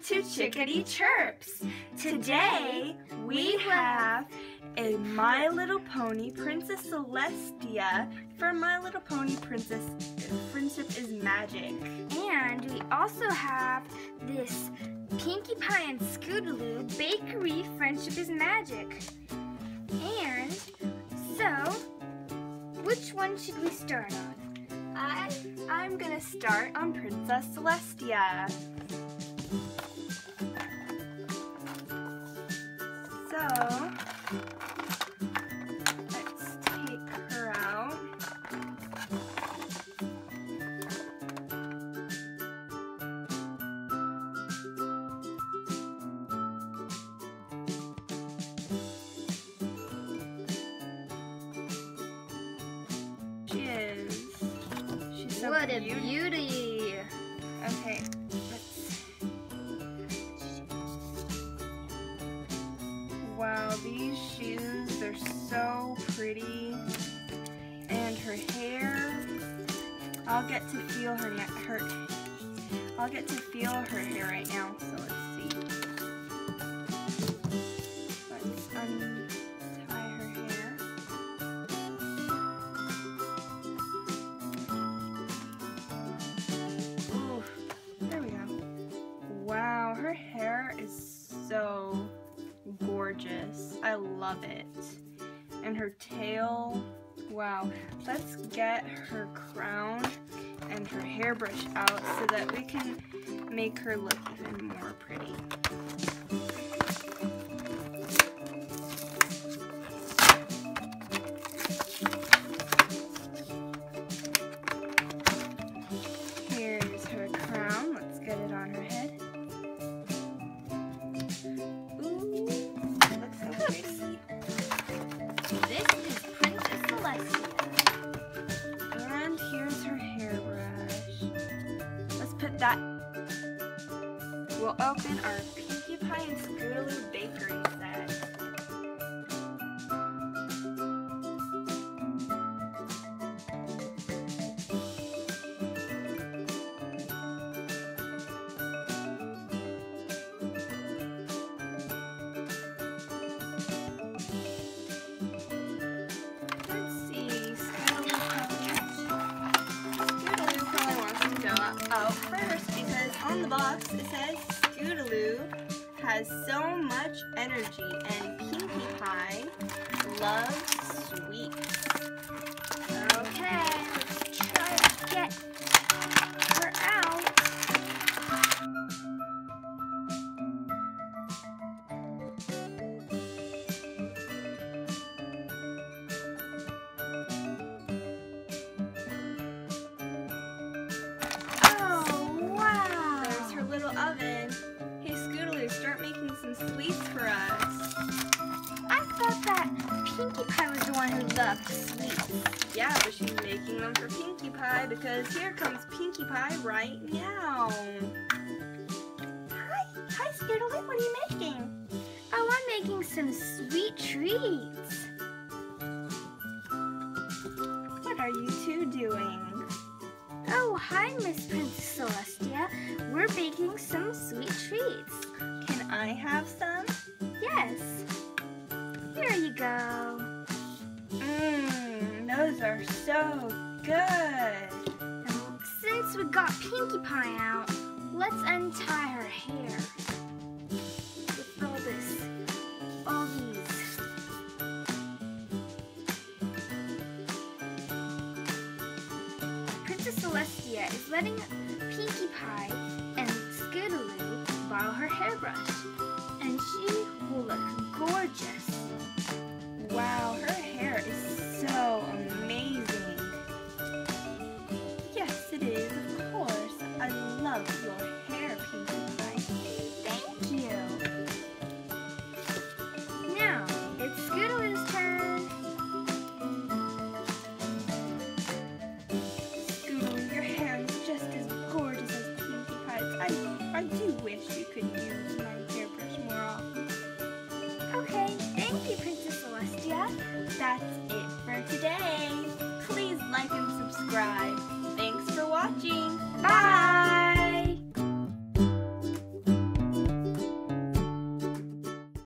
to Chickadee Chirps. Today we have a My Little Pony Princess Celestia for My Little Pony Princess Friendship is Magic. And we also have this Pinkie Pie and ScootALoo Bakery Friendship is Magic. And so, which one should we start on? I'm gonna start on Princess Celestia. So, let's take her out. She's so what beautiful. A beauty! Okay, wow, these shoes, they're so pretty. And her hair, I'll get to feel her hair right now, so let's see. Let's untie her hair. Ooh, there we go. Wow, her hair is so gorgeous. I love it. And her tail, wow. Let's get her crown and her hairbrush out so that we can make her look even more pretty. Here's her crown. Let's get it on her head. This is Princess Celestia. And here's her hairbrush. Let's put that. We'll open our Pinkie Pie and ScootALoo bakery set. Out first because on the box it says ScootALoo has so much energy and Pinkie Pie loves sweets. Okay, let's try to get her out. Oven. Hey ScootALoo, start making some sweets for us. I thought that Pinkie Pie was the one who loved sweets. Yeah, but she's making them for Pinkie Pie because here comes Pinkie Pie right now. Hi ScootALoo, what are you making? Oh, I'm making some sweet treats. What are you two doing? Oh, hi, Miss Princess Celestia. We're baking some sweet treats. Can I have some? Yes. Here you go. Those are so good. And since we got Pinkie Pie out, let's untie her hair. With all these. Princess Celestia is letting Pinkie Pie and ScootALoo borrow her hairbrush, and she will look gorgeous. Wow, her hair is so amazing. Yes, it is, of course. I love your hair, Pinkie Pie. Thank you. Now, it's ScootALoo's turn. ScootALoo, your hair is just as gorgeous as Pinkie Pie's. I do wish you could use my hairbrush more often. Okay, thank you, Princess Celestia. That's it for today.